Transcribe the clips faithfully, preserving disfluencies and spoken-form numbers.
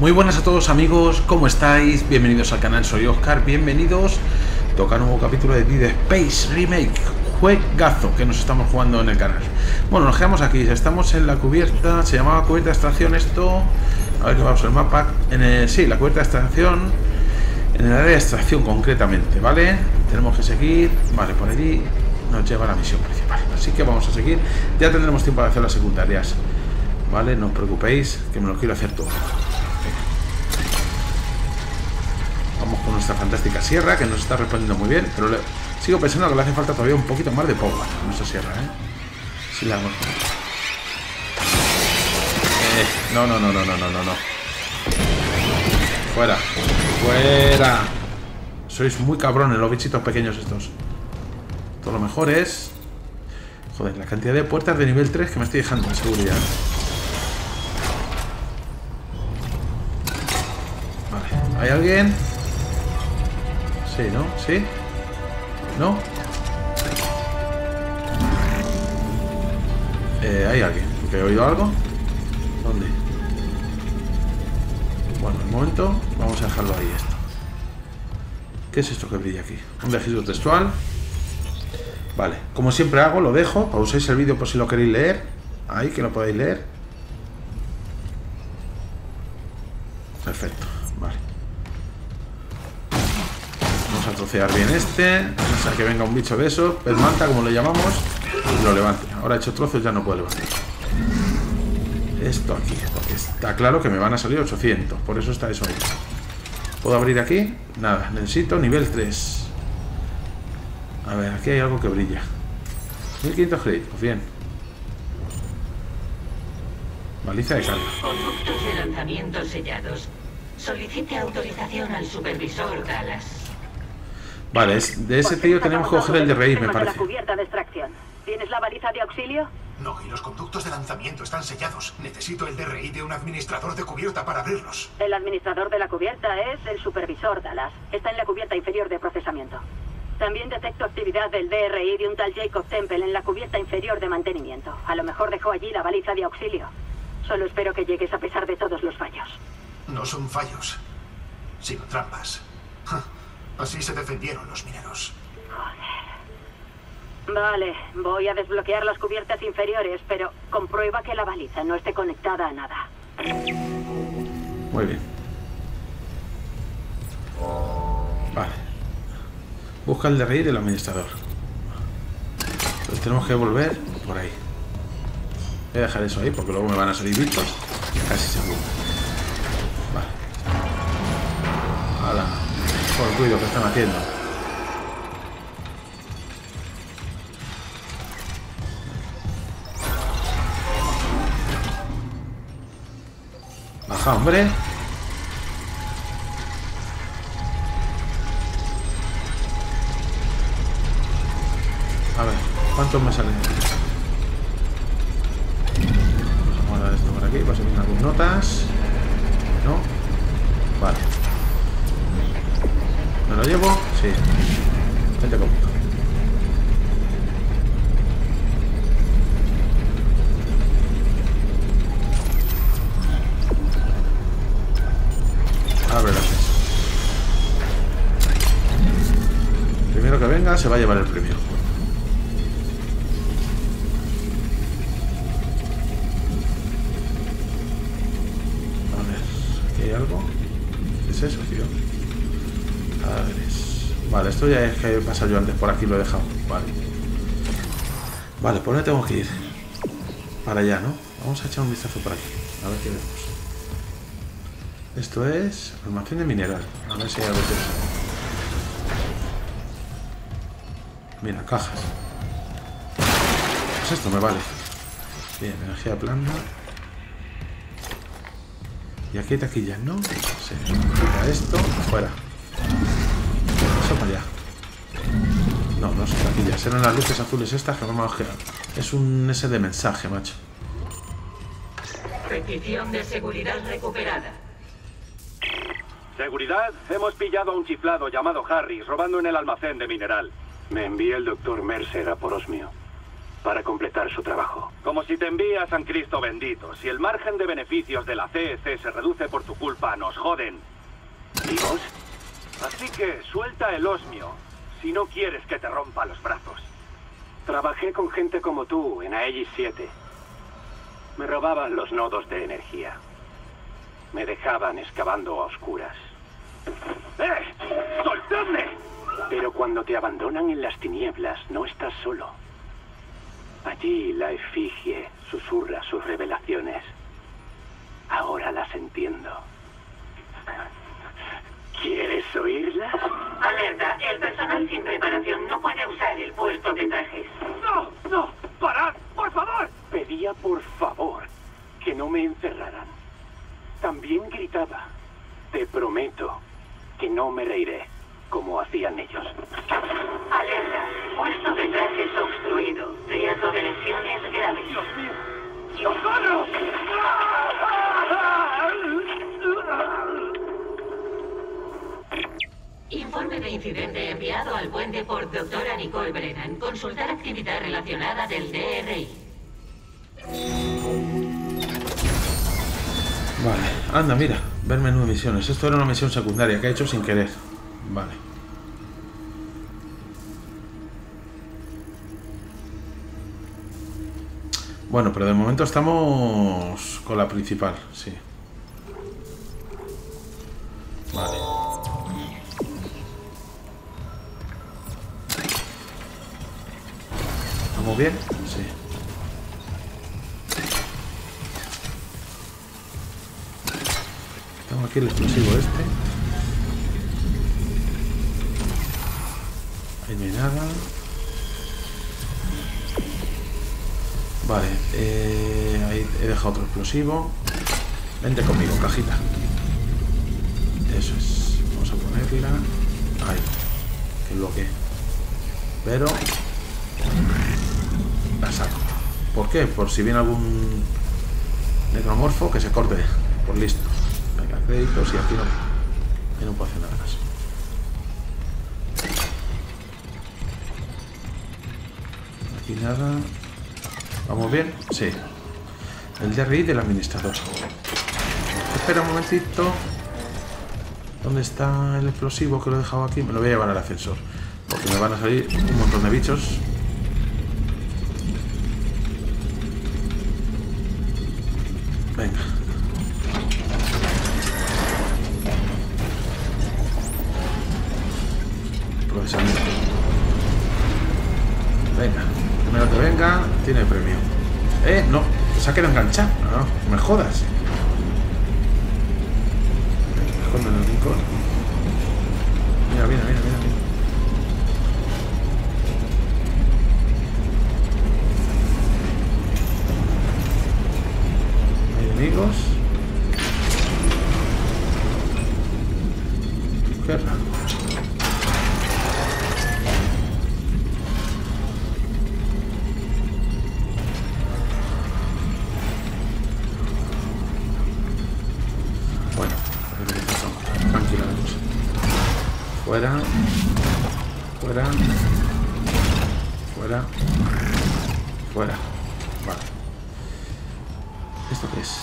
Muy buenas a todos amigos, ¿cómo estáis? Bienvenidos al canal, soy Oscar, bienvenidos. Toca un nuevo capítulo de Dead Space Remake, juegazo que nos estamos jugando en el canal. Bueno, nos quedamos aquí, estamos en la cubierta, se llamaba cubierta de extracción esto. A ver que vamos al mapa, en el, sí, la cubierta de extracción, en el área de extracción concretamente, ¿vale? Tenemos que seguir, vale, por allí nos lleva a la misión principal, así que vamos a seguir, ya tendremos tiempo de hacer las secundarias, ¿vale? No os preocupéis, que me lo quiero hacer todo. Vamos con nuestra fantástica sierra, que nos está respondiendo muy bien, pero le, sigo pensando que le hace falta todavía un poquito más de power a nuestra sierra, ¿eh? Sí, la hago. Eh, no, no, no, no, no, no, no, no. Fuera, fuera. Sois muy cabrones los bichitos pequeños estos. Todo lo mejor es... Joder, la cantidad de puertas de nivel tres que me estoy dejando en seguridad. Vale, ¿hay alguien? Sí, ¿no? ¿Sí? ¿No? Eh, ¿hay alguien? ¿He oído algo? ¿Dónde? Bueno, un momento. Vamos a dejarlo ahí esto. ¿Qué es esto que brilla aquí? Un registro textual. Vale, como siempre hago, lo dejo. Pauséis el vídeo por si lo queréis leer. Ahí, que lo podáis leer. Perfecto, vale. Vamos a trocear bien este. O sea, que venga un bicho de esos. Pez manta, como le llamamos. Y lo levante. Ahora hecho trozos, ya no puedo levantar. Esto aquí, porque está claro que me van a salir ochocientos. Por eso está eso ahí. ¿Puedo abrir aquí? Nada, necesito nivel tres. A ver, aquí hay algo que brilla. mil quinientos créditos, bien. Baliza de carga. Conductos de lanzamiento sellados. Solicite autorización al supervisor Dallas. Vale, es, de ese tío tenemos que coger el D R I, me parece. La cubierta de extracción. ¿Tienes la baliza de auxilio? No, y los conductos de lanzamiento están sellados. Necesito el D R I de un administrador de cubierta para abrirlos. El administrador de la cubierta es el supervisor Dallas. Está en la cubierta inferior de procesamiento. También detecto actividad del D R I de un tal Jacob Temple en la cubierta inferior de mantenimiento. A lo mejor dejó allí la baliza de auxilio. Solo espero que llegues a pesar de todos los fallos. No son fallos, sino trampas. Así se defendieron los mineros. Joder. Vale, voy a desbloquear las cubiertas inferiores, pero comprueba que la baliza no esté conectada a nada. Muy bien. Vale. Busca el D R I del administrador. Entonces tenemos que volver por ahí. Voy a dejar eso ahí porque luego me van a salir bichos. Casi seguro. Vale. Hala. Por el ruido que están haciendo. Baja, hombre. A ver, ¿cuántos me salen? Vamos a guardar esto por aquí, para subir algunas notas. ¿No? Vale. ¿Me lo llevo? Sí. Vente conmigo. Ábrelo. Primero que venga se va a llevar el premio. ¿Algo? ¿Qué es eso, tío? Padres. Vale, esto ya es que he pasado yo antes por aquí, lo he dejado. Vale. Vale, ¿por dónde tengo que ir? Para allá, ¿no? Vamos a echar un vistazo por aquí. A ver qué vemos. Esto es almacén de mineral. A ver si hay algo que... Mira, cajas. Pues esto me vale. Bien, energía plana. Y aquí hay taquillas, ¿no? Sí. Quita esto, fuera. Eso para allá. No, no son taquillas. Eran las luces azules estas que vamos a girar. Es un S de mensaje, macho. Petición de seguridad recuperada. Seguridad, hemos pillado a un chiflado llamado Harris robando en el almacén de mineral. Me envía el doctor Mercer a por Osmio. para completar su trabajo. Como si te envía a San Cristo bendito. Si el margen de beneficios de la C E C se reduce por tu culpa, nos joden. ¿Dios? Así que suelta el osmio si no quieres que te rompa los brazos. Trabajé con gente como tú en Aegis siete. Me robaban los nodos de energía. Me dejaban excavando a oscuras. ¡Eh! ¡Soltadme! Pero cuando te abandonan en las tinieblas, no estás solo. Allí la efigie susurra sus revelaciones. Ahora las entiendo. ¿Quieres oírlas? Alerta, el personal sin preparación no puede usar el puesto de trajes. ¡No! ¡No! ¡Parad! ¡Por favor! Pedía por favor que no me encerraran. También gritaba. Te prometo que no me reiré como hacían ellos. Alerta, puesto de trajes obstruido. Riesgo de lesiones graves. ¡Dios mío! ¡Socorro! Informe de incidente enviado al puente por doctora Nicole Brennan. Consultar actividad relacionada del D R I. Vale, anda, mira, ver menú de misiones. Esto era una misión secundaria que he hecho sin querer. Vale. Bueno, pero de momento estamos con la principal, sí. Vale. ¿Vamos bien? Sí. Tengo aquí el explosivo este. Ahí no hay nada. Vale, eh, ahí he dejado otro explosivo. Vente conmigo, cajita. Eso es. Vamos a ponerla. Ahí. Que bloquee. Pero la saco. ¿Por qué? Por si viene algún necromorfo que se corte. Por listo. Venga, créditos y aquí no, aquí no puedo hacer nada más. Aquí nada. ¿Vamos bien? Sí. El D R I del administrador. Espera un momentito. ¿Dónde está el explosivo que lo he dejado aquí? Me lo voy a llevar al ascensor. Porque me van a salir un montón de bichos. Venga. Procesamiento. Venga. Primero que venga, tiene premio. Eh, no. Se ha quedado enganchado. No, no me jodas. Me escondo en el rincón. Mira, mira, mira, mira. Hay enemigos. Qué raro. Fuera, fuera, fuera, fuera. Vale. ¿Esto qué es?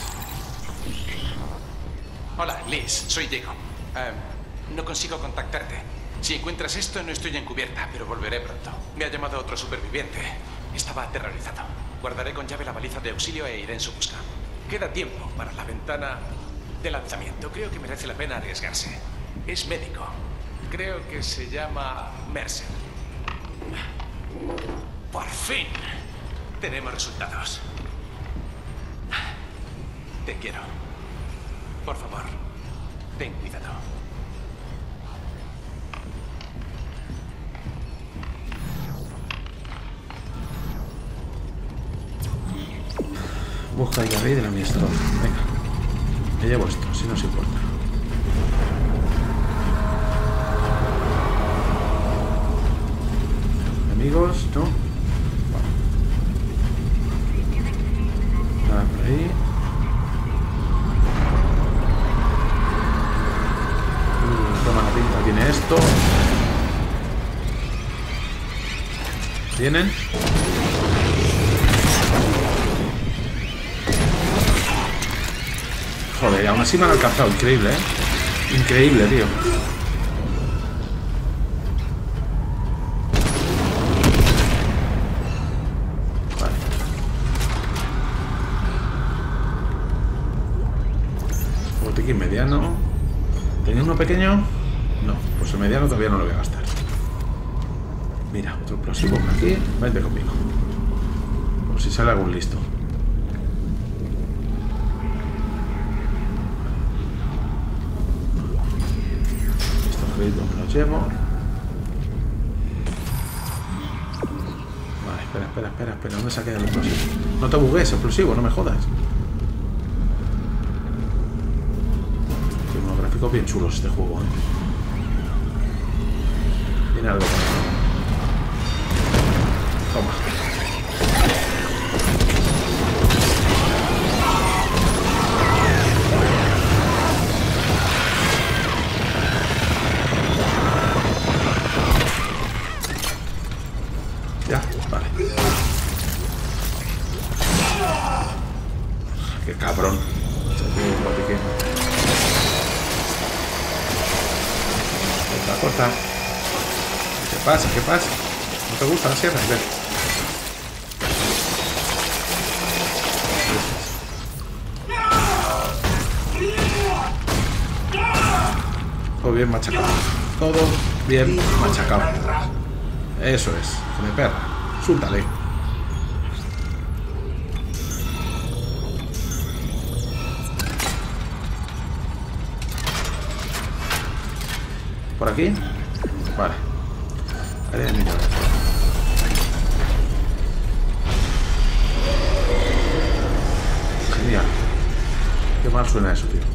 Hola, Liz, soy Jacob. Eh, no consigo contactarte. Si encuentras esto, no estoy encubierta, pero volveré pronto. Me ha llamado otro superviviente. Estaba aterrorizado. Guardaré con llave la baliza de auxilio e iré en su busca. Queda tiempo para la ventana de lanzamiento. Creo que merece la pena arriesgarse. Es médico. Creo que se llama Mercer. Por fin tenemos resultados. Te quiero. Por favor, ten cuidado. Busca el llave del administrador. Venga. Me llevo esto, si no os importa. Amigos, ¿no? Vale. Nada por ahí. Uh, toma la pinta, tiene esto. ¿Tienen? Joder, aún así me han alcanzado. Increíble, ¿eh? Increíble, tío. Vale. Botiquín mediano. ¿Tenía uno pequeño? No, pues el mediano todavía no lo voy a gastar. Mira, otro explosivo por aquí. Vente conmigo. Por si sale algún listo. Estos créditos me los llevo. Vale, espera, espera, espera, espera. ¿Dónde se ha quedado el explosivo? No te bugues, explosivo, no me jodas. Tiene unos gráficos bien chulos este juego, ¿eh? Tiene algo. Toma. Ya, vale. Qué cabrón. Corta, corta. ¿Qué pasa? ¿Qué pasa? ¿No te gusta la sierra? Ven. Todo bien machacado. Todo bien machacado. Eso es. Que me perra. Súltale. ¿Por aquí? Vale. Área de mineral. Genial. Qué mal suena eso, tío.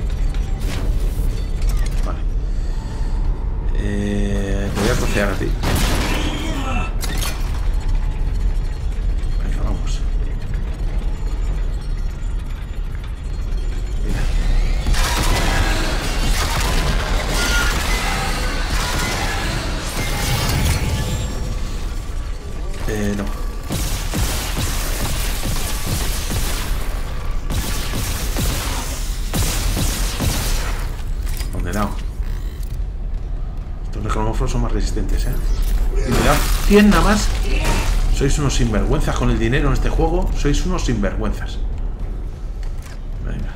Vale. Eh, te voy a trocear a ti. Venga, vamos. Mira. Eh, no. Condenado. Estos necromorfos son más resistentes, ¿eh? Y me da cien nada más. Sois unos sinvergüenzas con el dinero en este juego. Sois unos sinvergüenzas. Venga.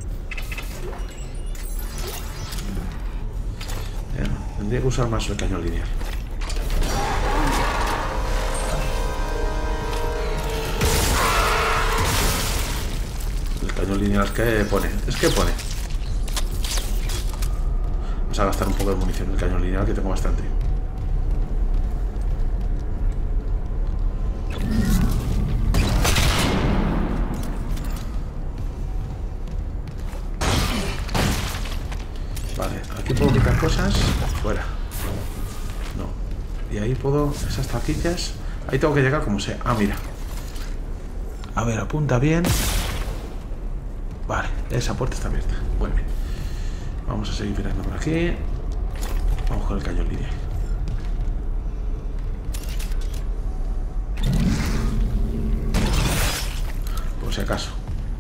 Bien, tendría que usar más el cañón lineal. Lineal es que pone, es que pone. Vamos a gastar un poco de munición en el cañón lineal, que tengo bastante. Vale, aquí puedo quitar cosas. Fuera. No. Y ahí puedo, esas taquillas. Ahí tengo que llegar como sea. Ah, mira. A ver, apunta bien. Vale, esa puerta está abierta. Muy bien. Vamos a seguir mirando por aquí. Vamos con el cañón lineal. Por si acaso.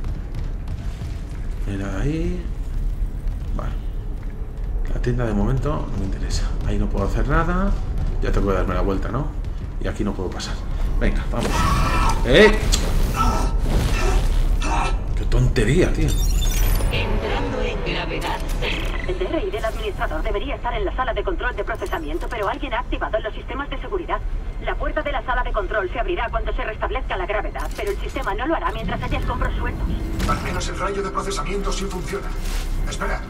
Mira ahí. Vale. La tienda de momento no me interesa. Ahí no puedo hacer nada. Ya tengo que darme la vuelta, ¿no? Y aquí no puedo pasar. Venga, vamos. ¡Eh! Tontería, tío. Entrando en gravedad cero. El D R I del administrador debería estar en la sala de control de procesamiento, pero alguien ha activado los sistemas de seguridad. La puerta de la sala de control se abrirá cuando se restablezca la gravedad, pero el sistema no lo hará mientras haya escombros sueltos. Al menos el rayo de procesamiento sí funciona. Espera.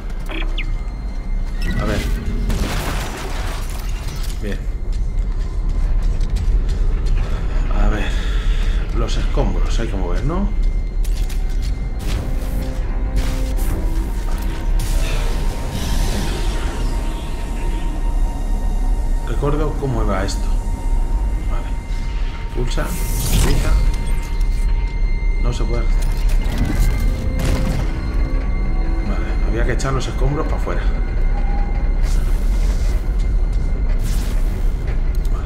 A ver. Bien. A ver. Los escombros hay que mover, ¿no? Recuerdo cómo va esto. Vale. Pulsa, pulsa. No se puede. Vale, había que echar los escombros para afuera. Vale.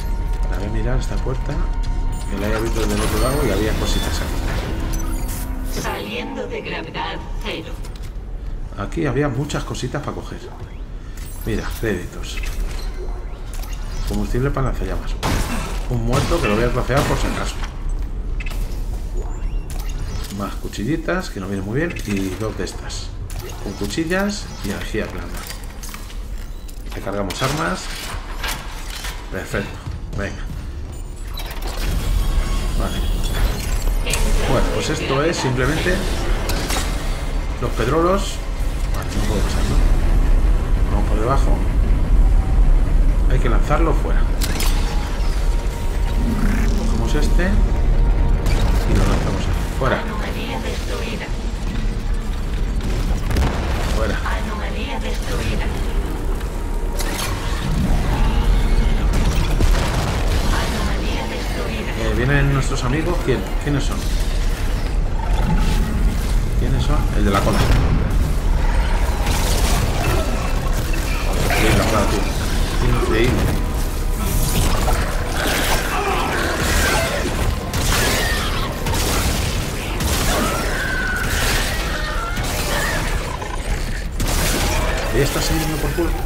Ahora voy a mirar esta puerta. Que la he abierto desde el otro lado y había cositas aquí. Saliendo de gravedad cero. Aquí había muchas cositas para coger. Mira, créditos. Combustible para lanzallamas. Un muerto que lo voy a trofear por si acaso. Más cuchillitas, que no vienen muy bien. Y dos de estas. Con cuchillas y energía plana. Recargamos armas. Perfecto. Venga. Vale. Bueno, pues esto es simplemente los pedrolos. Vale, no puedo pasar, ¿no? Vamos por debajo. Hay que lanzarlo fuera. Cogemos este y lo lanzamos ahí. Fuera. Anomalía destruida. Fuera. Anomalía destruida. Anomalía destruida. Eh, ¿Vienen nuestros amigos? ¿Quién? ¿Quiénes son? ¿Quiénes son? El de la cola. Bien, la cola, tío. Increíble. Ahí está saliendo por culo.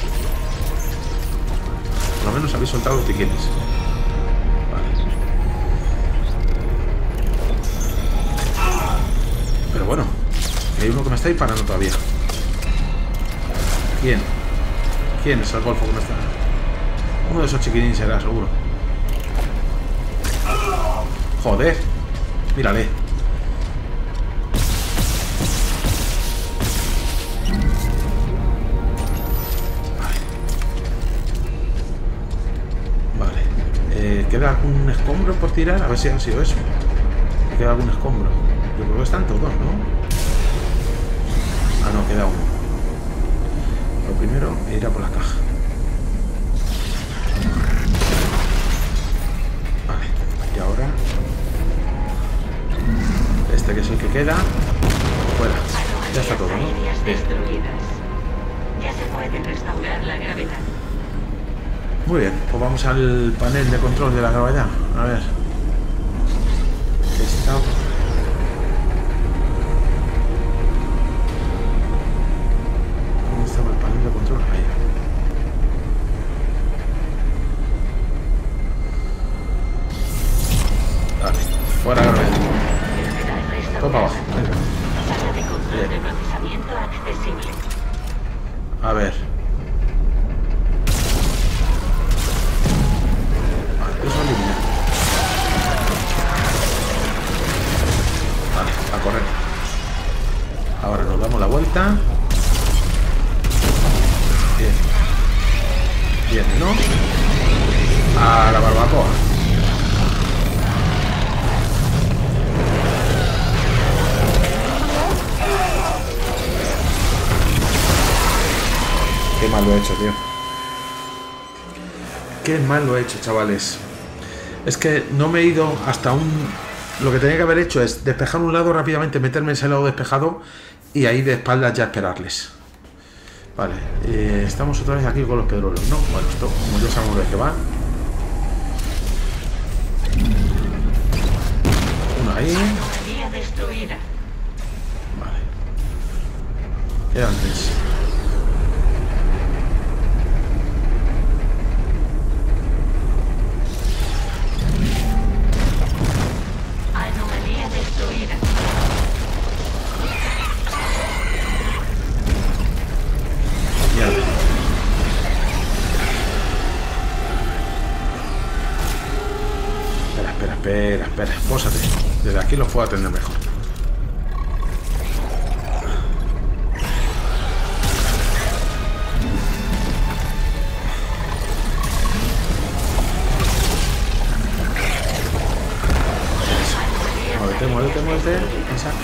Por lo menos habéis soltado los tiquines. Vale. Pero bueno, hay uno que me está disparando todavía. ¿Quién? ¿Quién es el golfo que me está? Uno de esos chiquilines será, seguro. Joder. Mírale. ¿Queda algún escombro por tirar? A ver si han sido eso. ¿Queda algún escombro? Yo creo que están todos, ¿no? Ah, no, queda uno. Lo primero es ir a por la caja. Vale, y ahora este que es el que queda. Fuera. Ya está todo, ¿no? Bien. Ya se puede restaurar la gravedad. Muy bien, pues vamos al panel de control de la gravedad. A ver. Está... ¿Dónde estaba el panel de control? Ahí. Vale, fuera gravedad. Todo para abajo. Venga. Sala de control de procesamiento accesible. A ver. Eso elimina. Vale, a correr. Ahora nos damos la vuelta. Bien. Bien, ¿no? A la barbacoa. Qué mal lo he hecho, tío. Qué mal lo he hecho, chavales. Es que no me he ido hasta un... Lo que tenía que haber hecho es despejar un lado rápidamente, meterme en ese lado despejado y ahí de espaldas ya esperarles. Vale, eh, estamos otra vez aquí con los pedrolos, ¿no? Bueno, esto como ya sabemos de qué va. Uno ahí. Vale. Quedan tres. Espera, espera, pósate. Desde aquí los puedo atender mejor. Muévete, muévete, muévete. Exacto.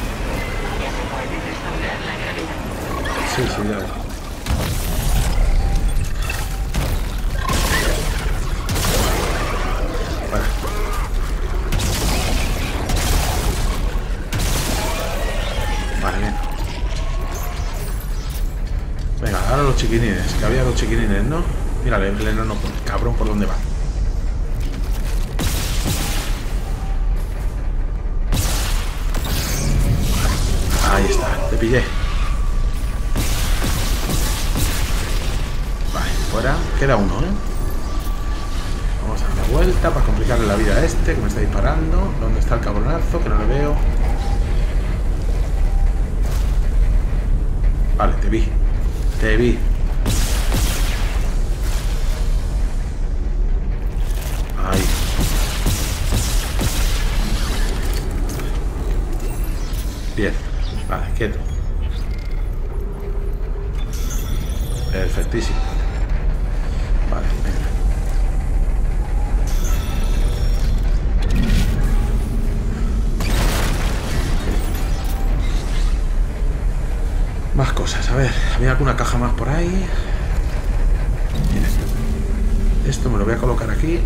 Sí, sí, ya veo. Los chiquinines, que había dos chiquinines, ¿no? Mírale, el enano, cabrón, por dónde va. pillé. Vale, fuera. Queda uno, ¿eh? Vamos a dar la vuelta para complicarle la vida a este que me está disparando. ¿Dónde está el cabronazo? Que no le veo. Vale, te vi. Te vi. Ahí. Bien. Vale, quieto. Perfectísimo. Vale, venga. Más cosas, a ver, había alguna caja más por ahí. Mira, esto me lo voy a colocar aquí.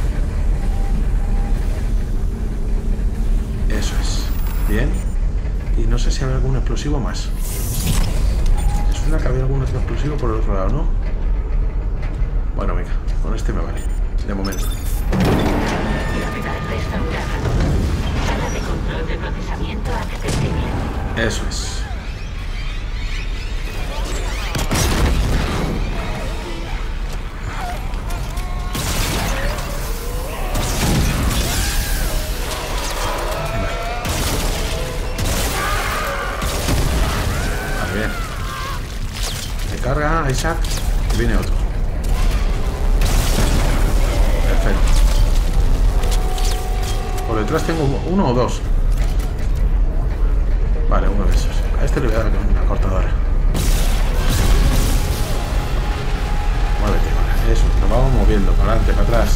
Eso es. Bien. Y no sé si hay algún explosivo más. Me suena que había algún otro explosivo por el otro lado, ¿no? Bueno, venga, con este me vale. De momento. Sala de control de procesamiento accesible. Eso es. Carga, Isaac, y viene otro. Perfecto. Por detrás tengo uno o dos. Vale, uno de esos. A este le voy a dar una cortadora. Muévete, vale. Eso, nos vamos moviendo para adelante, para atrás.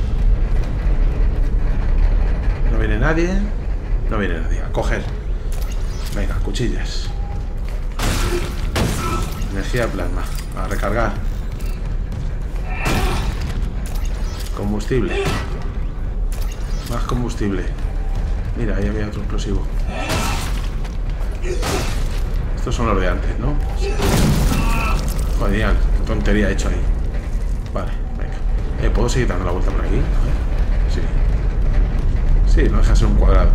No viene nadie. No viene nadie. A coger. Venga, cuchillas. Energía de plasma, a recargar. Combustible. Más combustible. Mira, ahí había otro explosivo. Estos son los de antes, ¿no? Genial, qué tontería he hecho ahí. Vale, venga. Eh, ¿puedo seguir dando la vuelta por aquí? A ver. Sí. Sí, no deja de ser un cuadrado.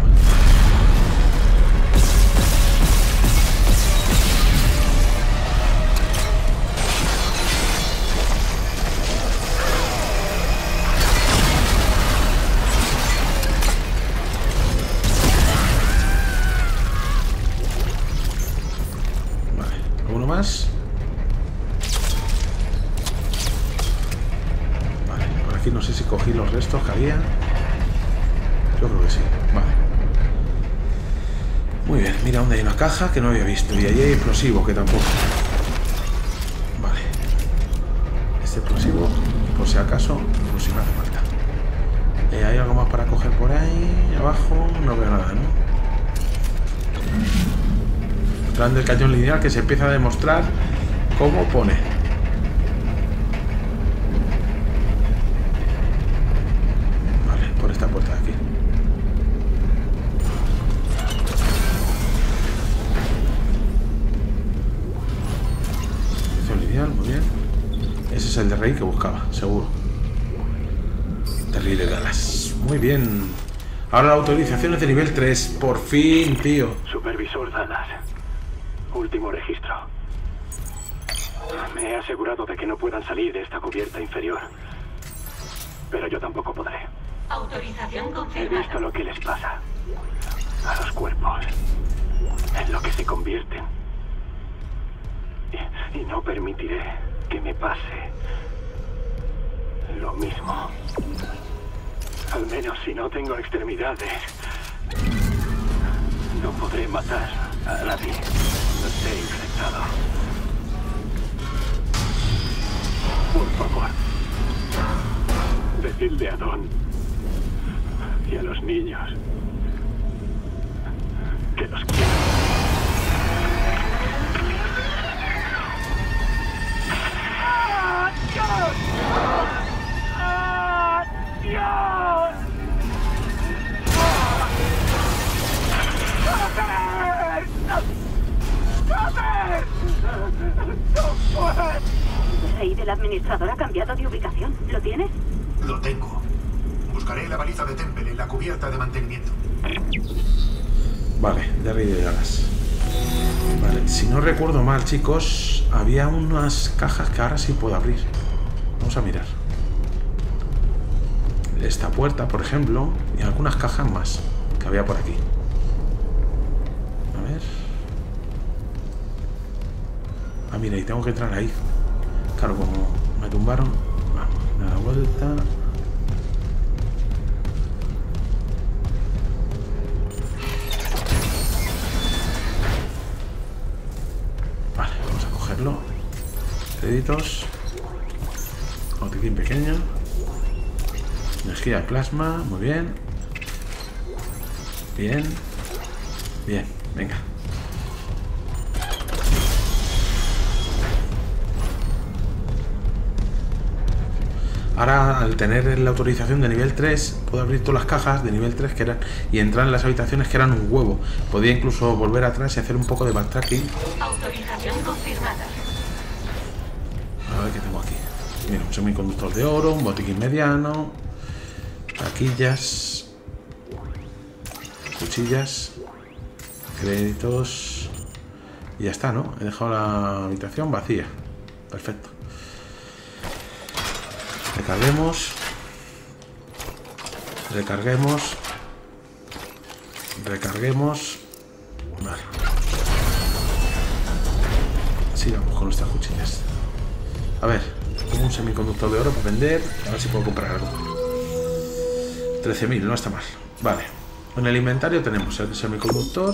Más. Vale, por aquí no sé si cogí los restos que había. Yo creo que sí. Vale. Muy bien, mira dónde hay una caja que no había visto. Y allí hay explosivo que tampoco. Vale. Este explosivo, por si acaso, por si no hace falta. Eh, ¿Hay algo más para coger por ahí? Abajo no veo nada, ¿no? Plan del cañón lineal que se empieza a demostrar cómo pone. Vale, por esta puerta de aquí. Cañón lineal, muy bien. Ese es el de rey que buscaba, seguro. Terrible Dallas. Muy bien. Ahora la autorización es de nivel tres. Por fin, tío. Supervisor Dallas. Último registro. Me he asegurado de que no puedan salir de esta cubierta inferior. Pero yo tampoco podré. Autorización He confirmada. visto lo que les pasa a los cuerpos, en lo que se convierten. Y, y no permitiré que me pase lo mismo. Al menos si no tengo extremidades, no podré matar a nadie. No esté infectado. Por favor, decidle a Don y a los niños que los quiero. ¡Ah, Dios! ¡Ah, Dios! ¡Joder! ¡Joder! ¡Joder! El rey del administrador ha cambiado de ubicación. ¿Lo tienes? Lo tengo. Buscaré la baliza de Temple en la cubierta de mantenimiento. Vale, de rey de Dallas. Vale, si no recuerdo mal, chicos, había unas cajas que ahora sí puedo abrir. Vamos a mirar. Esta puerta, por ejemplo, y algunas cajas más que había por aquí. A ver. Ah, mira, y tengo que entrar ahí. Claro, como me tumbaron. Vamos, da la vuelta. Vale, vamos a cogerlo. Créditos. Botiquín pequeño. Energía de plasma, muy bien. Bien. Bien, venga. Ahora, al tener la autorización de nivel tres, puedo abrir todas las cajas de nivel tres que eran y entrar en las habitaciones que eran un huevo. Podía incluso volver atrás y hacer un poco de backtracking. Autorización confirmada. A ver qué tengo aquí. Mira, un semiconductor de oro, un botiquín mediano, taquillas, cuchillas, créditos y ya está, ¿no? He dejado la habitación vacía. Perfecto. Recarguemos. Recarguemos. Recarguemos. Vale. Sigamos con nuestras cuchillas. A ver, tengo un semiconductor de oro para vender. A ver si puedo comprar algo. trece mil, no está mal. Vale. En el inventario tenemos el semiconductor.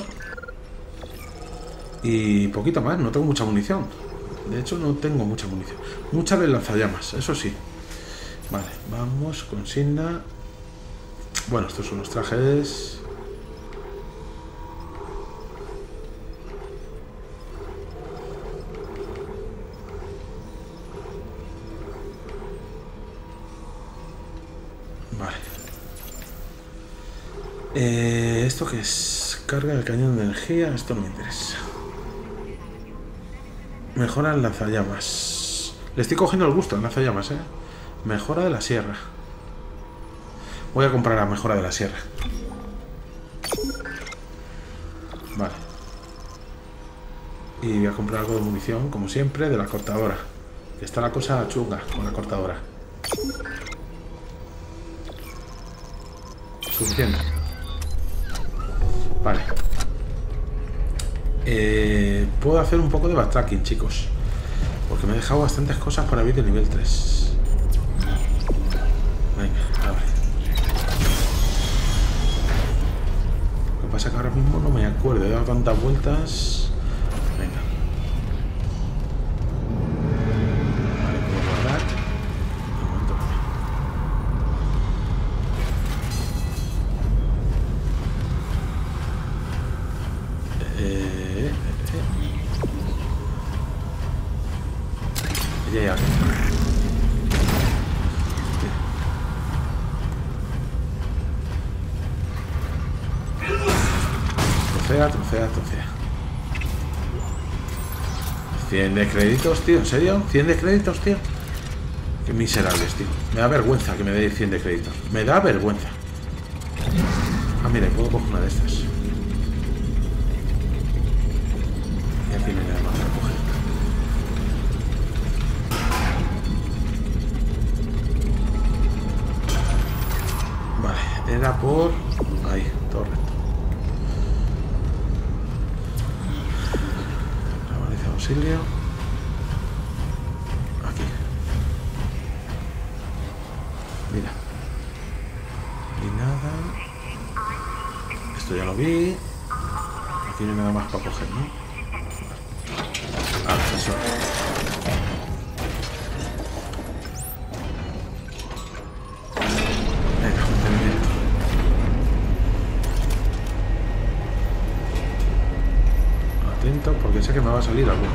Y poquito más, no tengo mucha munición. De hecho, no tengo mucha munición. Muchas de lanzallamas, eso sí. Vale, vamos, consigna. Bueno, estos son los trajes. Vale. Eh, ¿Esto qué es? Carga del cañón de energía. Esto no me interesa. Mejora el lanzallamas. Le estoy cogiendo el gusto al lanzallamas, eh. Mejora de la sierra. Voy a comprar la mejora de la sierra. Vale. Y voy a comprar algo de munición, como siempre, de la cortadora. Que está la cosa chunga con la cortadora. Suficiente. Vale. Eh, puedo hacer un poco de backtracking, chicos. Porque me he dejado bastantes cosas para abrir de nivel tres. Venga, a ver. Lo que pasa es que ahora mismo no me acuerdo. He dado tantas vueltas. Venga. Vale, puedo guardar. Un momento. Eh, eh, eh. Ya, ya. Trocea, trocea, trocea. cien de créditos, tío. ¿En serio? ¿cien de créditos, tío? Qué miserables, tío. Me da vergüenza que me dé cien de créditos. Me da vergüenza. Ah, mira, puedo coger una de estas. Y aquí no hay nada más para coger. Vale, era por... ahí, todo recto. Auxilio. Aquí. Mira. Y nada. Esto ya lo vi. Aquí no hay nada más para coger, ¿no? Ah, eso. Venga, mantenimiento. Atento porque sé que me va a salir algo.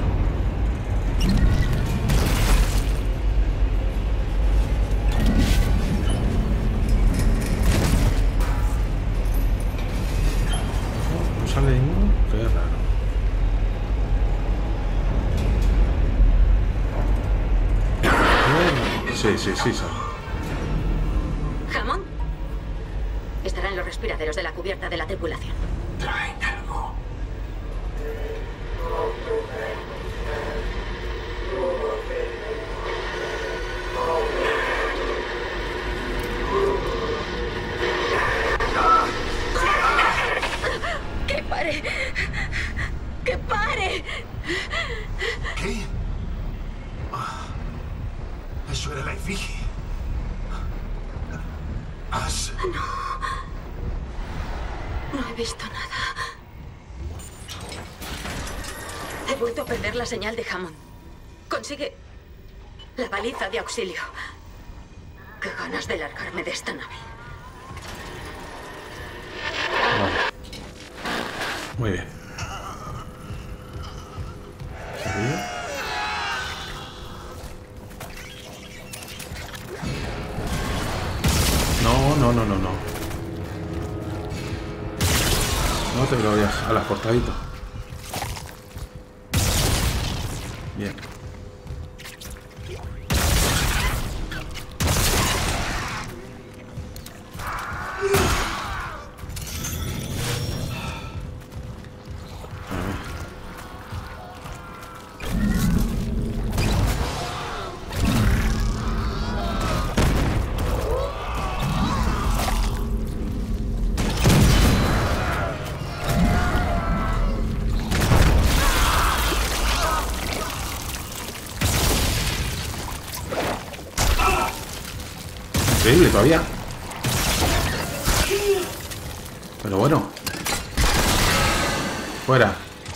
No, no sale ninguno, qué raro. Sí, sí, sí sale. ¿Jamón? Estará en los respiraderos de la cubierta de la tripulación. Traen algo. ¡Que pare! ¡Que pare! ¿Qué? Ah, eso era la efigie. Has... No he visto nada. He vuelto a perder la señal de Hammond. Consigue la baliza de auxilio. Qué ganas de largarme de esta nave. Vale. Muy bien. ¿Seguido? No, no, no, no, no. No te lo vayas a las cortadito. Bien. Increíble todavía. Pero bueno. Fuera.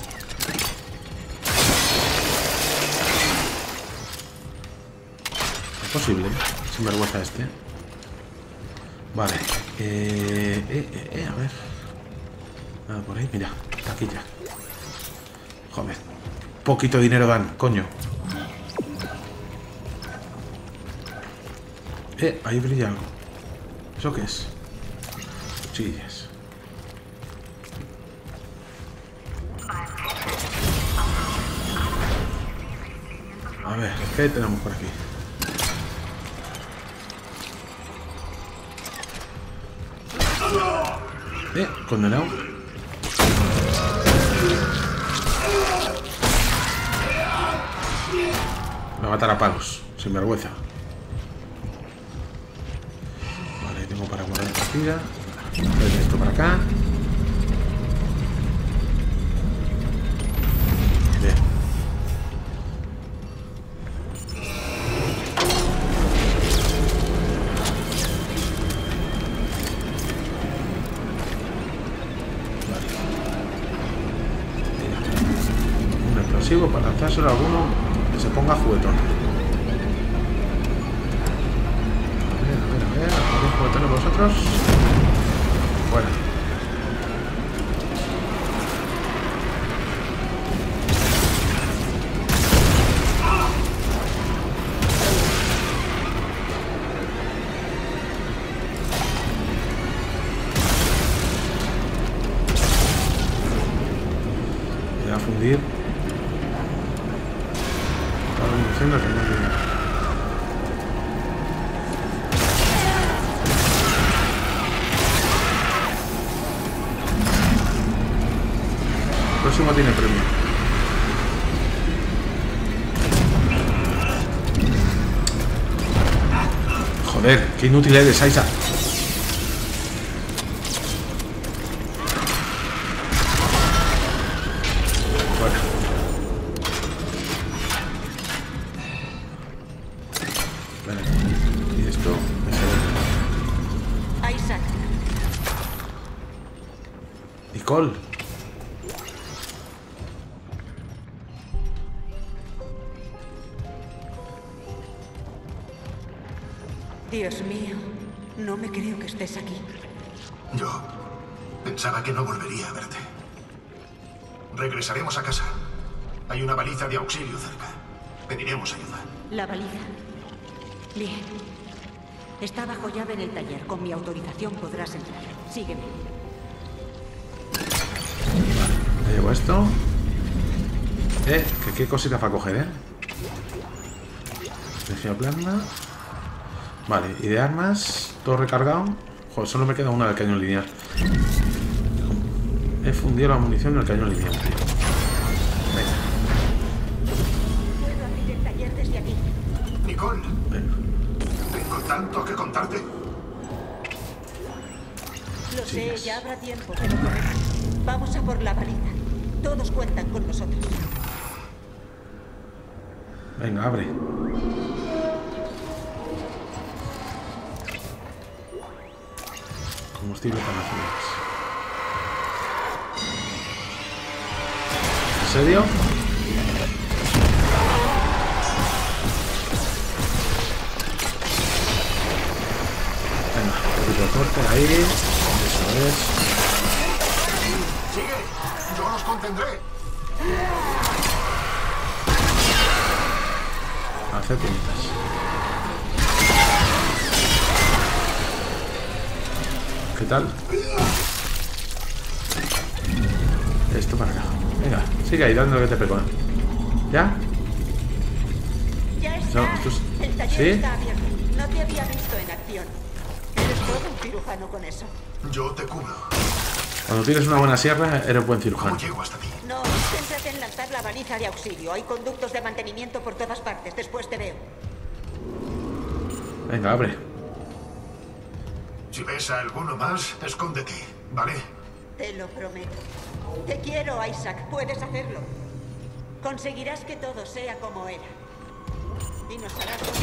Es posible. Sin vergüenza este. Vale. Eh, eh, eh, eh, a ver. Nada por ahí. Mira. Aquí ya. Joder. Poquito dinero dan, coño. Eh, ahí brilla algo. ¿Eso qué es? Cuchillas. A ver, ¿qué tenemos por aquí? Eh, condenado. Me va a matar a palos, sin vergüenza. Para guardar partida. Esto para acá. Bien. Vale. Mira. Un explosivo para lanzárselo a alguno que se ponga juguetón. ¿Cómo tenéis vosotros? Bueno. Voy a fundir. La munición no tengo ni idea. El próximo tiene premio. Joder, qué inútil eres, Aisa. Bueno. Vale. Y esto es el... Isaac. Nicole. Dios mío, no me creo que estés aquí. Yo pensaba que no volvería a verte. Regresaremos a casa. Hay una baliza de auxilio cerca. Pediremos ayuda. ¿La valija? Bien. Está bajo llave en el taller. Con mi autorización podrás entrar. Sígueme. Me llevo esto. Eh, que qué cosita para coger, eh. Energía plana. Vale, y de armas, todo recargado. Joder, solo me queda una del cañón lineal. He fundido la munición del cañón lineal, tío. Nicole, Venga. tengo tanto que contarte. Lo sé, Sigues. ya habrá tiempo, pero correcto. Vamos a por la baliza. Todos cuentan con nosotros. Venga, abre. Combustible para nacionales. ¿En serio? Venga, un poquito de corte ahí. Eso es. Sigue, yo los contendré. Hacer tinitas. ¿Qué tal? Esto para acá. Venga, sigue ahí dando que te pegó. ¿Ya? Ya está. No, esto es- El taller ¿Sí? está abierto. No te había visto en acción. Eres todo un cirujano con eso. Yo te cubro. Cuando tienes una buena sierra, eres buen cirujano. ¿Cómo llego hasta ti? No, céntrate en lanzar la baliza de auxilio. Hay conductos de mantenimiento por todas partes. Después te veo. Venga, abre. Si ves a alguno más, escóndete, ¿vale? Te lo prometo. Te quiero, Isaac. Puedes hacerlo. Conseguirás que todo sea como era. Y nos harás cosas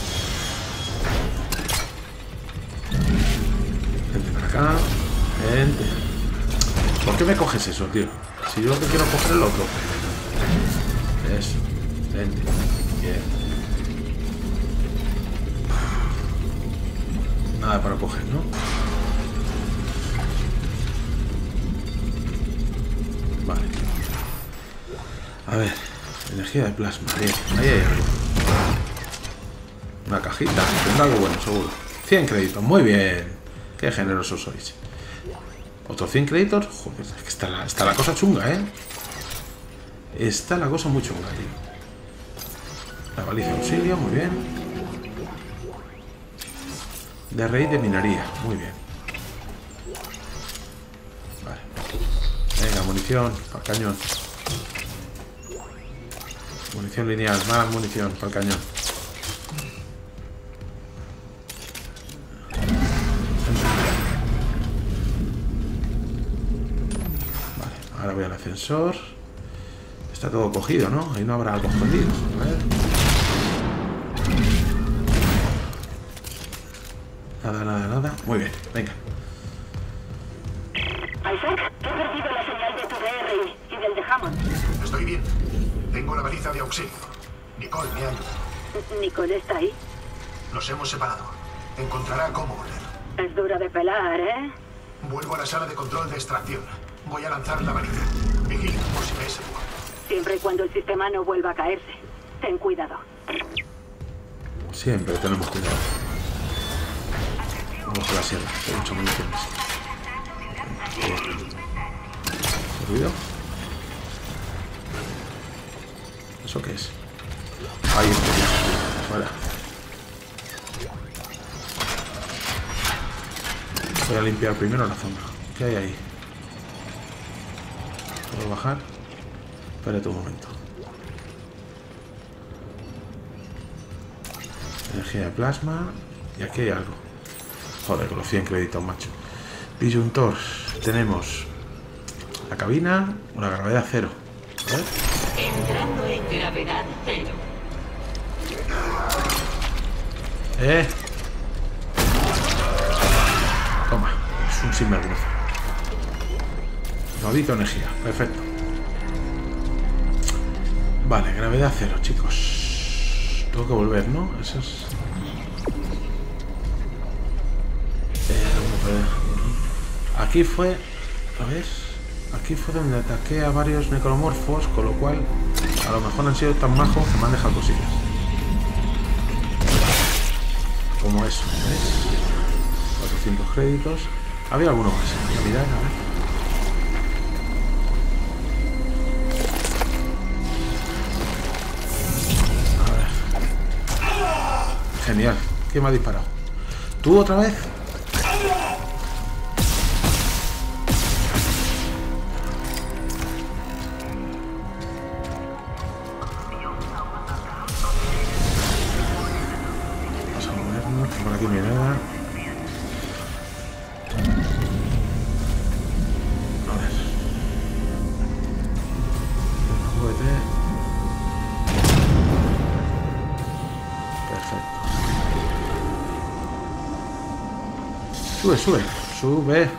buenas. Vente para acá. Vente. ¿Por qué me coges eso, tío? Si yo lo que quiero es coger el otro. Eso. Vente. Bien. Nada para coger, ¿no? Vale. A ver. Energía de plasma. Bien. Ahí hay algo. Una cajita. Tendrá algo bueno, seguro. cien créditos. Muy bien. Qué generosos sois. Otros cien créditos. Joder, es que está la, está la cosa chunga, ¿eh? Está la cosa muy chunga, tío. La baliza de auxilio, muy bien. De raíz de minería, muy bien. Vale. Venga, munición para el cañón. Munición lineal, más munición para el cañón. Vale, ahora voy al ascensor. Está todo cogido, ¿no? Ahí no habrá algo escondido. A ver. Nada, nada, nada. Muy bien, venga. Isaac, he perdido la señal de tu D R I y del de Hammond. Estoy bien. Tengo la baliza de auxilio. Nicole me ayuda. ¿Nicole está ahí? Nos hemos separado. Encontrará cómo volver. Es dura de pelar, ¿eh? Vuelvo a la sala de control de extracción. Voy a lanzar la baliza. Vigila por si ves algo. Siempre y cuando el sistema no vuelva a caerse. Ten cuidado. Siempre tenemos cuidado. Vamos a la sierra, hay muchas municiones. ¿Qué ruido? ¿Eso qué es? Ahí está. Fuera. Voy a limpiar primero la zona. ¿Qué hay ahí? ¿Puedo bajar? Espérate un momento. Energía de plasma. Y aquí hay algo. Joder, con los cien créditos, macho. Disyuntor. Tenemos la cabina, una gravedad cero. A ver. Entrando en gravedad cero. Eh. Toma, es un sinvergüenza. Maldita energía, perfecto. Vale, gravedad cero, chicos. Tengo que volver, ¿no? Eso es. Aquí fue, ¿lo ves? Aquí fue donde ataqué a varios necromorfos, con lo cual a lo mejor han sido tan majos que me han dejado cosillas. Como eso, ¿ves? cuatrocientos créditos. Había alguno más. Voy a mirar, a ver. A ver. Genial. ¿Quién me ha disparado? ¿Tú otra vez? Sube, sube, sube.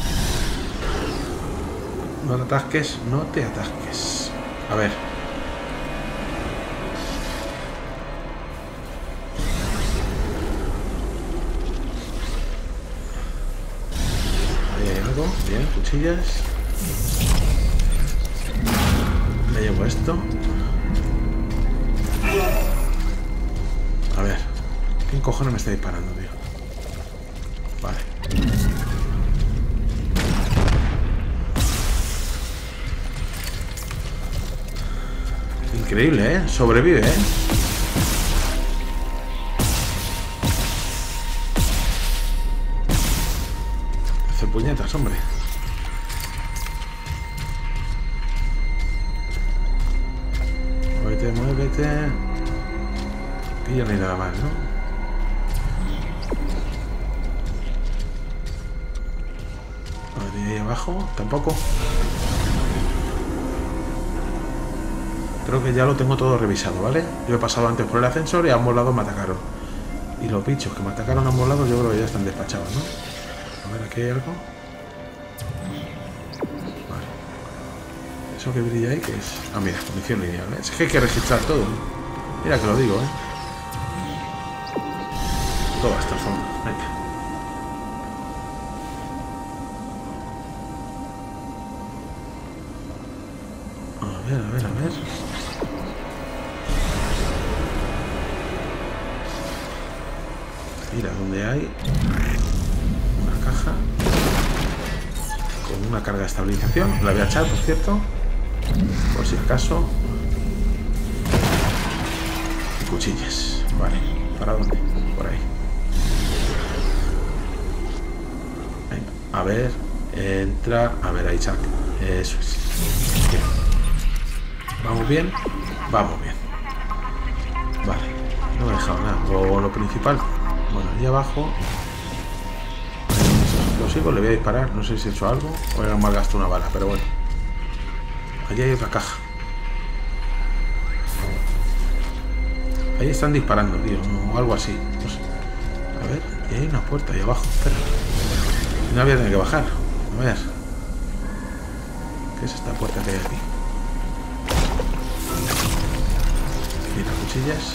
No te atasques, no te atasques. A ver. Ahí hay algo, bien, cuchillas. Me llevo esto. A ver. ¿Quién cojones me está disparando, tío? Vale. Increíble, ¿eh? Sobrevive, ¿eh? Hace puñetas, hombre. Muévete, muévete. Aquí ya no hay nada más, ¿no? Ahí abajo, tampoco. Creo que ya lo tengo todo revisado, ¿vale? Yo he pasado antes por el ascensor y a ambos lados me atacaron. Y los bichos que me atacaron a ambos lados yo creo que ya están despachados, ¿no? A ver, aquí hay algo. Vale. ¿Eso que brilla ahí qué es? Ah, mira, munición lineal, ¿eh? Es que hay que registrar todo, ¿no? Mira que lo digo, ¿eh? Toda esta zona. Venga. A ver, a ver, a ver. Mira, donde hay una caja con una carga de estabilización. La voy a echar, por cierto, por si acaso. Y cuchillas. Vale, ¿para dónde? Por ahí. Venga, a ver, entra. A ver, ahí, Chuck. Eso es. Bien. ¿Vamos bien? Vamos bien. Vale, no he dejado nada. O lo principal. Bueno, allí abajo hay unos explosivos, le voy a disparar. No sé si he hecho algo o he malgastado una bala, pero bueno. Allí hay otra caja. Ahí están disparando, tío, o algo así. No sé. A ver, y hay una puerta ahí abajo. Espera. No voy a tener que bajar. A ver. ¿Qué es esta puerta que hay aquí? Mira, cuchillas.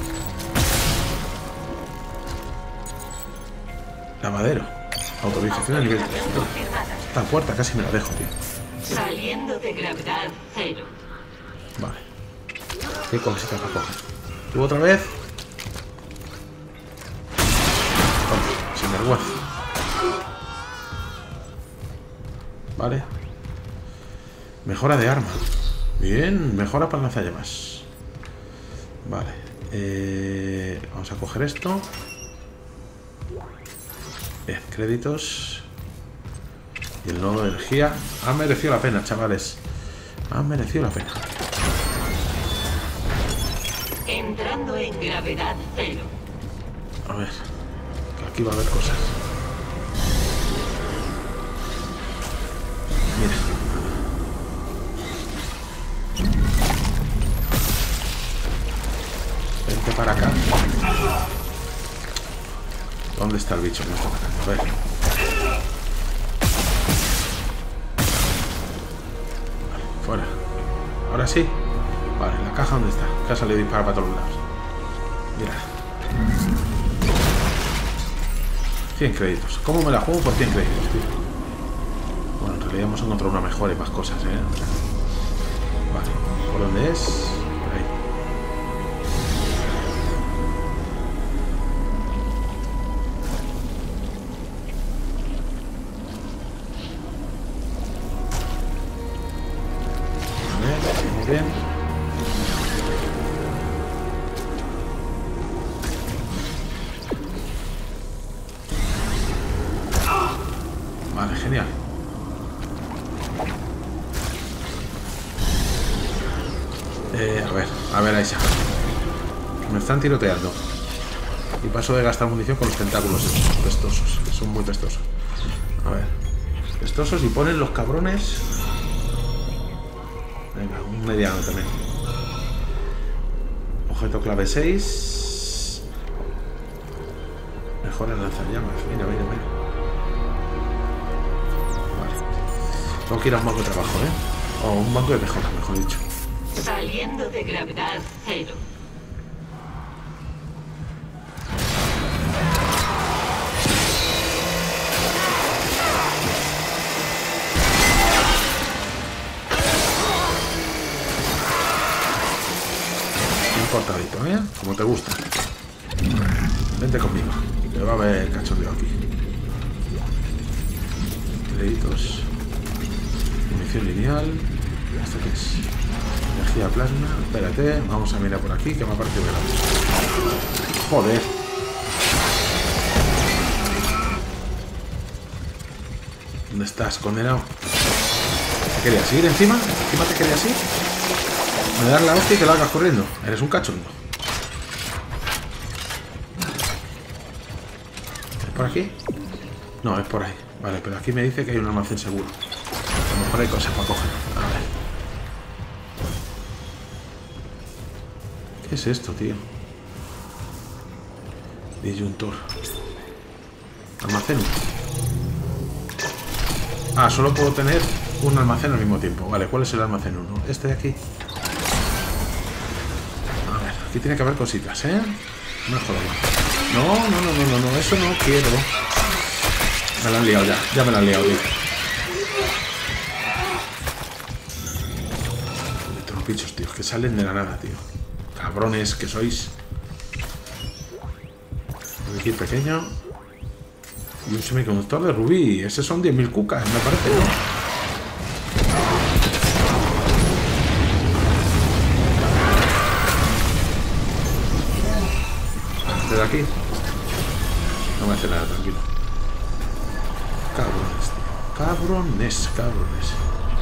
Lavadero. Autorización a nivel tres. Esta puerta casi me la dejo, tío. Saliendo de gravedad cero. Vale. ¿Qué cositas para coger? ¿Tú otra vez? Oh, sin vergüenza. Vale. Mejora de arma. Bien, mejora para lanzallamas. Vale. Eh, vamos a coger esto. Bien, créditos. Y el nodo de energía. Ha merecido la pena, chavales. Ha merecido la pena. Entrando en gravedad cero. A ver. Que aquí va a haber cosas. Mira. Vente para acá. ¿Dónde está el bicho que me está atacando? A ver. Vale, fuera. Ahora sí. Vale, la caja ¿dónde está? Que ha salido disparar para todos lados. Mira. cien créditos. ¿Cómo me la juego por cien créditos, tío? Bueno, en realidad hemos encontrado una mejor y más cosas, ¿eh? Vale. ¿Por dónde es? Por ahí. Bien. Vale, genial. Eh, a ver, a ver, Aisha. Me están tiroteando. Y paso de gastar munición con los tentáculos estos, pestosos. Que son muy pestosos. A ver. Pestosos y ponen los cabrones. Venga, un mediano también. Objeto clave seis. Mejora lanzallamas. Mira, mira, mira. Tengo que ir a un banco de trabajo, ¿eh? O un banco de mejora, mejor dicho. Saliendo de gravedad cero. Cortadito, ¿eh? Como te gusta. Vente conmigo, que va a haber cachondeo aquí. Créditos. Munición lineal. ¿Esto qué es? Energía plasma. Espérate, vamos a mirar por aquí, que me ha parecido grave. Joder. ¿Dónde estás, condenado? ¿Te querías ir encima? ¿Encima te querías ir? Me das la hostia y te la hagas corriendo. Eres un cachondo. ¿Es por aquí? No, es por ahí. Vale, pero aquí me dice que hay un almacén seguro. A lo mejor hay cosas para coger. A ver. ¿Qué es esto, tío? Disyuntor. Almacén. Ah, solo puedo tener un almacén al mismo tiempo. Vale, ¿cuál es el almacén uno? Este de aquí. Aquí tiene que haber cositas, ¿eh? No me jodas. No, no, no, no, no, no, eso no quiero. Me la han liado ya, ya me la han liado, tío. Estos los bichos, tío, que salen de la nada, tío. Cabrones que sois. Un kit pequeño. Y un semiconductor de rubí. Esos son diez mil cucas, me parece, ¿no? De aquí no me hace nada, tranquilo. Cabrones, tío. Cabrones, cabrones.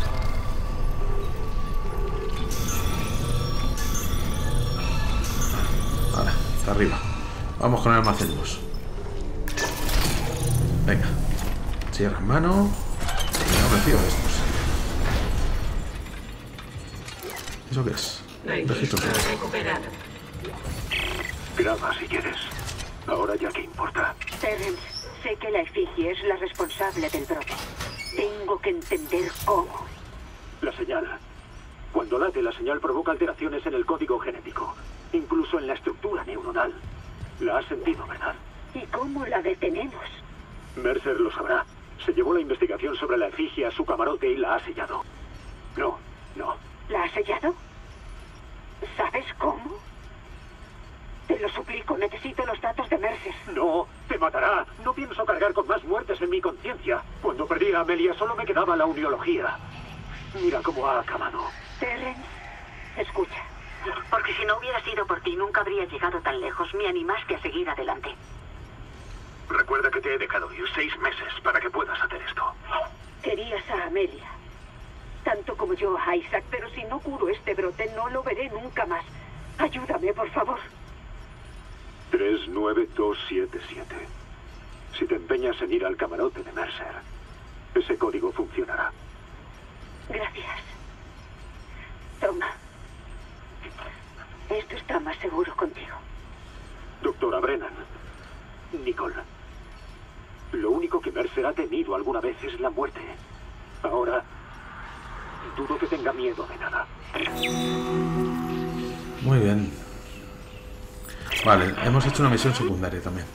Vale, está arriba. Vamos con el almacén dos. Venga. Sierra en mano. No me fío de estos. ¿Eso qué es? Registro recuperado. Graba si quieres. Ahora ya qué importa. Terrence, sé que la efigie es la responsable del brote. Tengo que entender cómo. La señal. Cuando late, la señal provoca alteraciones en el código genético, incluso en la estructura neuronal. La has sentido, ¿verdad? ¿Y cómo la detenemos? Mercer lo sabrá. Se llevó la investigación sobre la efigie a su camarote y la ha sellado. No, no. ¿La ha sellado? ¿Sabes cómo? Te lo suplico, necesito los datos de Mercer. No, te matará. No pienso cargar con más muertes en mi conciencia. Cuando perdí a Amelia solo me quedaba la uniología. Mira cómo ha acabado. Terrence, escucha. Porque si no hubiera sido por ti, nunca habría llegado tan lejos. Me animaste a seguir adelante. Recuerda que te he dejado ir seis meses para que puedas hacer esto. Querías a Amelia, tanto como yo a Isaac, pero si no curo este brote, no lo veré nunca más. Ayúdame, por favor. tres nueve dos siete siete. Si te empeñas en ir al camarote de Mercer, ese código funcionará. Gracias. Toma. Esto está más seguro contigo. Doctora Brennan. Nicole. Lo único que Mercer ha temido alguna vez es la muerte. Ahora, dudo que tenga miedo de nada. Muy bien. Vale, hemos hecho una misión secundaria también.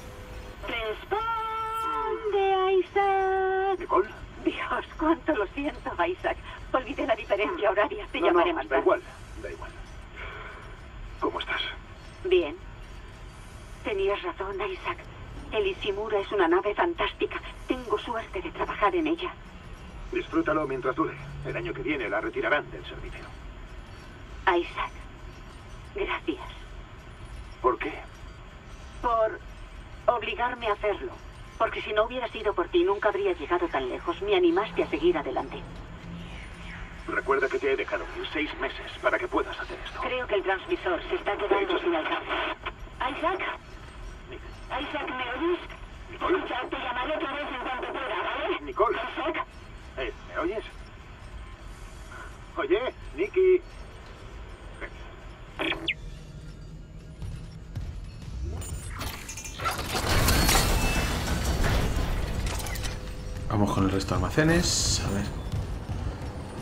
Responde, Isaac. ¿Nicole? Dios, cuánto lo siento, Isaac. Olvidé la diferencia horaria. Te no, llamaré no, más da tarde. igual, da igual. ¿Cómo estás? Bien. Tenías razón, Isaac. El Ishimura es una nave fantástica. Tengo suerte de trabajar en ella. Disfrútalo mientras dure. El año que viene la retirarán del servicio. Isaac, gracias. ¿Por qué? Por obligarme a hacerlo. Porque si no hubiera sido por ti, nunca habría llegado tan lejos. Me animaste a seguir adelante. Recuerda que te he dejado ir seis meses para que puedas hacer esto. Creo que el transmisor se está quedando sin alcance. Isaac, Isaac, ¿me oyes? ¿Nicole? Isaac, te llamaré otra vez en cuanto pueda, ¿vale? Nicole. Isaac. Eh, ¿Me oyes? Oye, Nicky. Vamos con el resto de almacenes. A ver.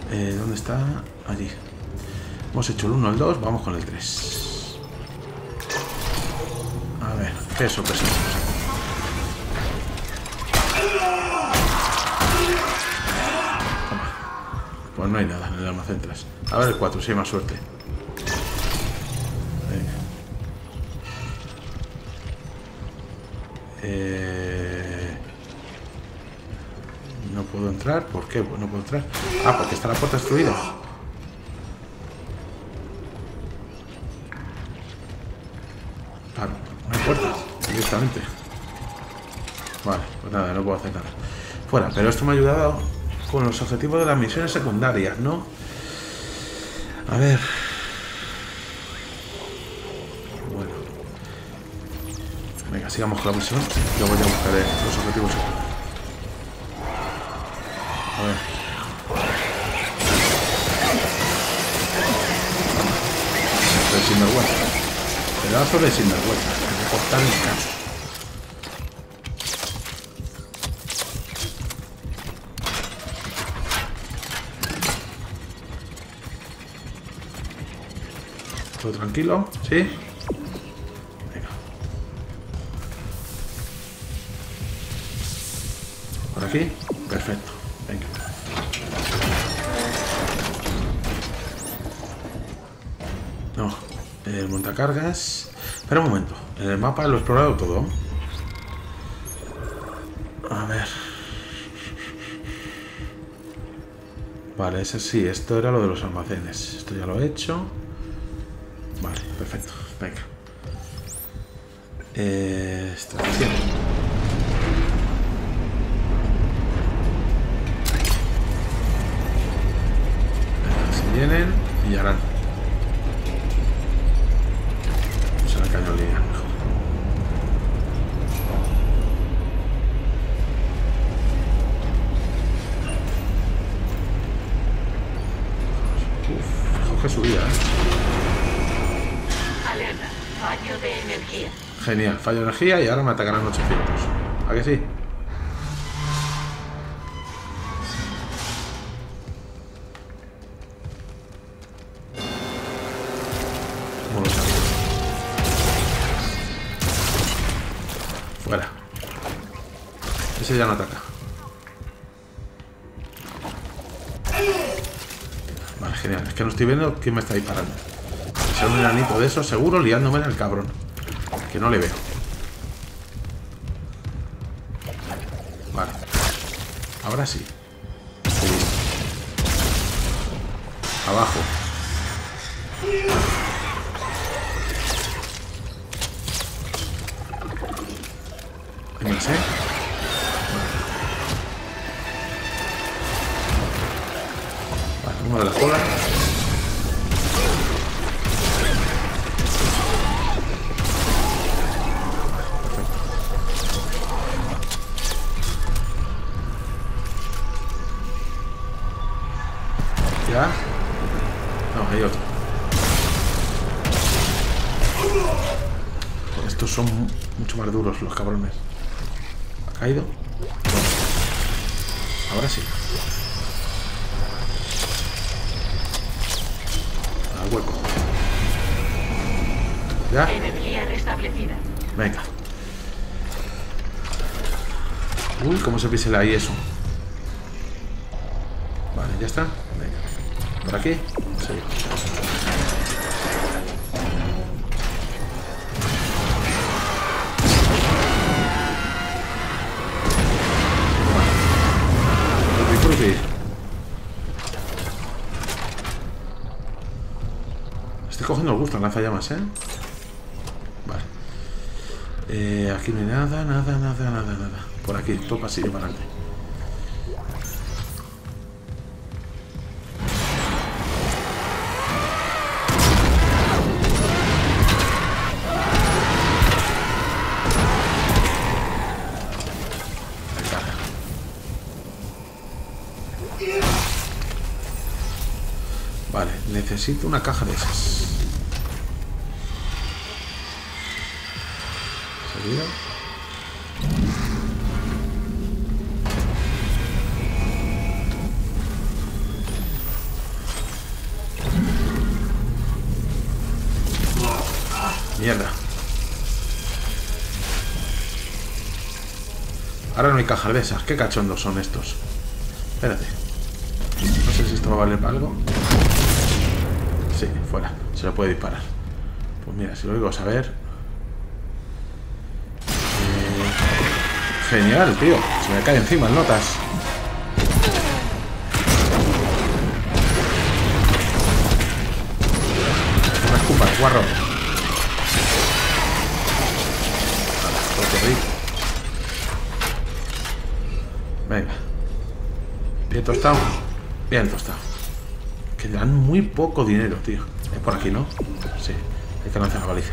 Eh, ¿Dónde está? Allí. Hemos hecho el uno, el dos, vamos con el tres. A ver, qué sorpresa. Toma. Pues no hay nada en el almacén tres. A ver el cuatro, si hay más suerte. Venga. Eh... No puedo entrar. ¿Por qué no puedo entrar? Ah, porque está la puerta destruida. Claro, no hay puertas directamente. Vale, pues nada, no puedo hacer nada. Fuera, pero esto me ha ayudado con los objetivos de las misiones secundarias, ¿no? A ver. Bueno. Venga, sigamos con la misión. Yo voy a buscar los objetivos secundarios. A ver. El sinvergüenza. Pedazo de sinvergüenza. Hay que cortar el caso. ¿Todo tranquilo? ¿Sí? Venga. ¿Por aquí? Perfecto. Venga. No. El montacargas. Espera un momento. En el mapa lo he explorado todo. A ver. Vale, ese sí. Esto era lo de los almacenes. Esto ya lo he hecho. Vale, perfecto. Venga. Eh, extracción. Venga, se vienen y harán. Se la cañolía mejor. Uf, coge su vida, ¿eh? Fallo de energía. Genial, fallo de energía y ahora me atacarán ochocientos. ¿A que sí? ¿Cómo lo sabía? Fuera. Ese ya no ataca. Vale, genial. Es que no estoy viendo quién me está disparando. Es un enanito de esos, seguro, liándome en el cabrón. Que no le veo. Vale. Ahora sí. Sí. Abajo. Venga, ¿sí? Vale, uno de las colas. ¿Ya? No, hay otro. Estos son mucho más duros los cabrones. ¿Ha caído? No. Ahora sí. Al hueco. ¿Ya? Energía restablecida. Venga. Uy, cómo se pisela ahí eso. Vale, ya está. Venga. ¿Por aquí? Sí. Vale. Estoy cogiendo el gusto al lanzallamas, ¿eh? Vale. Eh, aquí no hay nada, nada, nada, nada, nada. Por aquí, todo pasillo para adelante. Vale, necesito una caja de esas. ¿Seguido? mierda. Ahora no hay cajas de esas. ¿Qué cachondos son estos? Espérate. No sé si esto va a valer para algo. Sí, fuera. Se lo puede disparar. Pues mira, si lo digo a saber. Eh, genial, tío. Se me cae encima el notas. No me escupas, guarro. Venga. Bien tostado. Bien tostado. Que dan muy poco dinero, tío. Es por aquí, ¿no? Sí. Hay que lanzar la baliza.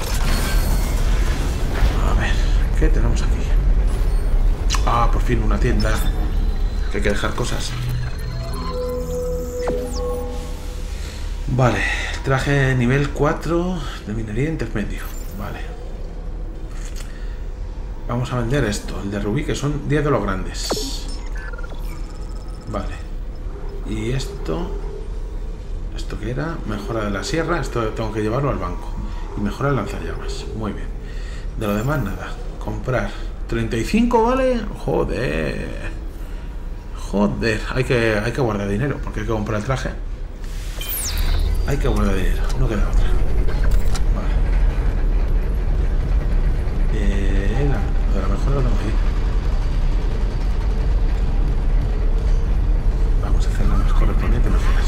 A ver. ¿Qué tenemos aquí? Ah, por fin una tienda. Que hay que dejar cosas. Vale. Traje nivel cuatro de minería intermedio. Vale. Vamos a vender esto. El de rubí, que son diez de los grandes. Vale. Y esto... ¿Esto qué era? Mejora de la sierra. Esto tengo que llevarlo al banco. Y mejora el lanzallamas. Muy bien. De lo demás, nada. Comprar. ¿treinta y cinco vale? Joder. Joder. Hay que, hay que guardar dinero. Porque hay que comprar el traje. Hay que guardar dinero. No queda otra. Vale. Eh, la, de la mejora lo tengo que ir. Vamos a hacer la más correspondiente mejoras.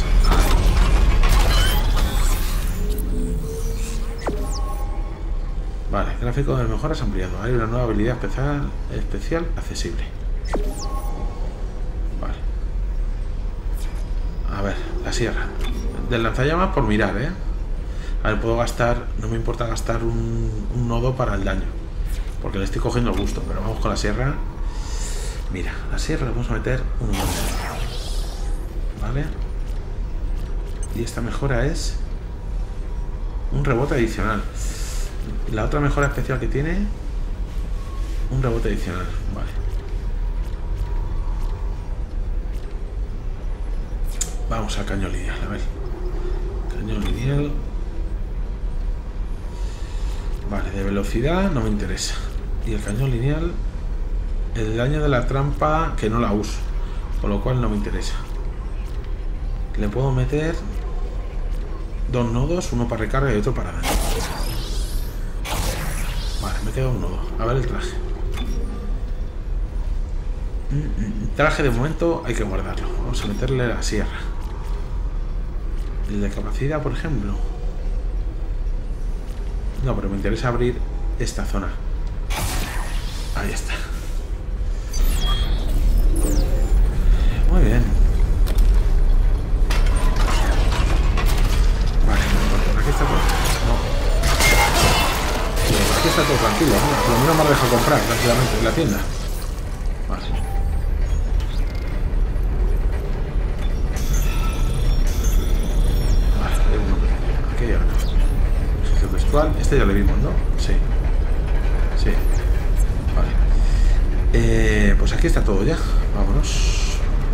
Vale, gráfico de mejoras ampliado. Hay una nueva habilidad especial, especial accesible. Vale. A ver, la sierra. Del lanzallamas por mirar, ¿eh? A ver, puedo gastar... No me importa gastar un, un nodo para el daño. Porque le estoy cogiendo el gusto. Pero vamos con la sierra. Mira, la sierra le vamos a meter un nodo. Vale. Y esta mejora es... un rebote adicional. La otra mejora especial que tiene, un rebote adicional. Vale. Vamos al cañón lineal, a ver. Cañón lineal. Vale, de velocidad no me interesa. Y el cañón lineal, el daño de la trampa, que no la uso, con lo cual no me interesa. Le puedo meter dos nodos, uno para recarga y otro para daño. Vale, me queda un nodo. A ver el traje. El traje de momento hay que guardarlo. Vamos a meterle la sierra. El de capacidad, por ejemplo. No, pero me interesa abrir esta zona. Ahí está. Muy bien. Vale, por aquí está todo. No. Aquí está todo tranquilo, ¿no? Por lo menos me lo deja comprar rápidamente en la tienda. Vale. Vale, hay uno pequeño. Aquí hay otro. Ejercicio textual. Este ya lo vimos, ¿no? Sí. Sí. Vale. Eh, pues aquí está todo ya. Vámonos.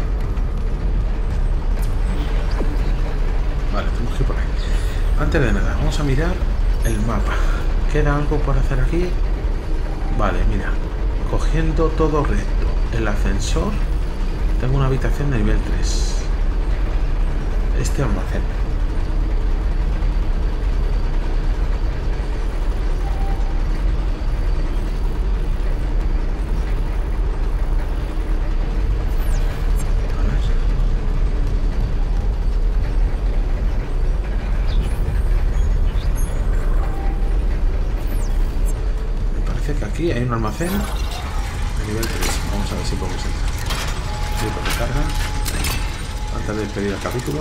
Vale, tenemos que ir por ahí. Antes de nada, vamos a mirar el mapa. ¿Queda algo por hacer aquí? Vale, mira. Cogiendo todo recto. El ascensor. Tengo una habitación de nivel tres. Este almacén. Aquí hay un almacén de nivel tres. Vamos a ver si podemos entrar. Sí, por recarga. Antes de despedir el capítulo.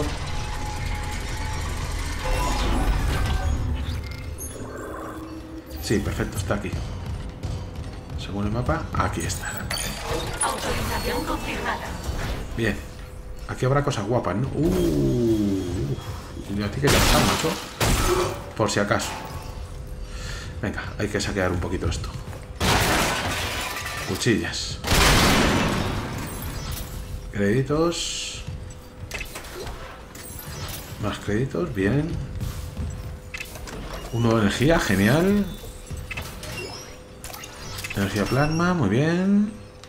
Sí, perfecto, está aquí. Según el mapa, aquí está el almacén. Autorización confirmada. Bien. Aquí habrá cosas guapas, ¿no? Uh, y a ti que ya está, macho. Por si acaso. Venga, hay que saquear un poquito esto. Cuchillas. Créditos. Más créditos, bien. Uno de energía, genial. Energía plasma, muy bien.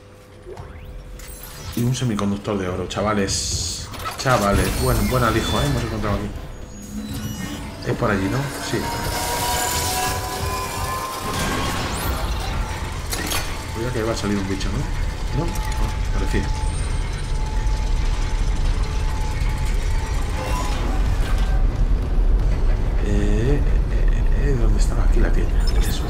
Y un semiconductor de oro, chavales. Chavales, bueno, buen alijo, ¿eh? Hemos encontrado aquí. Es por allí, ¿no? Sí. Cuidado que va a salir un bicho, ¿no? No, no, parecía. Eh, eh, eh, ¿Dónde estaba? Aquí la tienda. Eso es.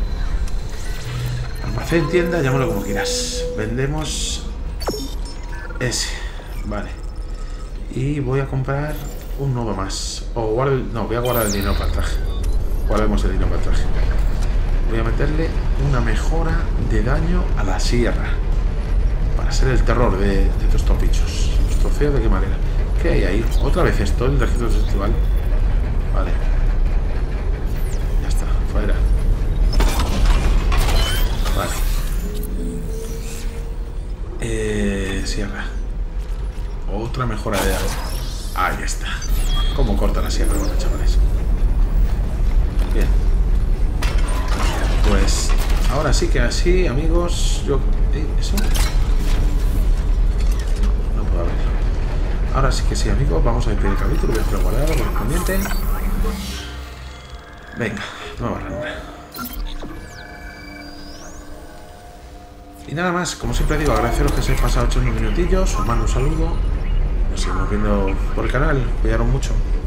Almacén, tienda, llámalo como quieras. Vendemos ese. Vale. Y voy a comprar un nodo más. O guardo el... No, voy a guardar el dinero para el traje. Guardemos el dinero para el traje. Voy a meterle una mejora de daño a la sierra. Para ser el terror de, de todos estos bichos. ¿Los trofeos de qué manera? ¿Qué hay ahí? Otra vez esto, el registro festival. Vale. Ya está, fuera. Vale. Eh, sierra. Otra mejora de daño. Ahí está. ¿Cómo corta la sierra, bueno, chavales? Bien. Pues ahora sí que así, amigos. Yo... ¿Eh? ¿Eso? No, no puedo abrirlo. Ahora sí que sí, amigos. Vamos a despedir el capítulo. Voy a hacer guardar lo correspondiente. Venga, nueva ronda. Y nada más, como siempre digo, agradeceros que os hayáis pasado ocho minutillos. Os mando un saludo. Nos seguimos viendo por el canal. Cuidaros mucho.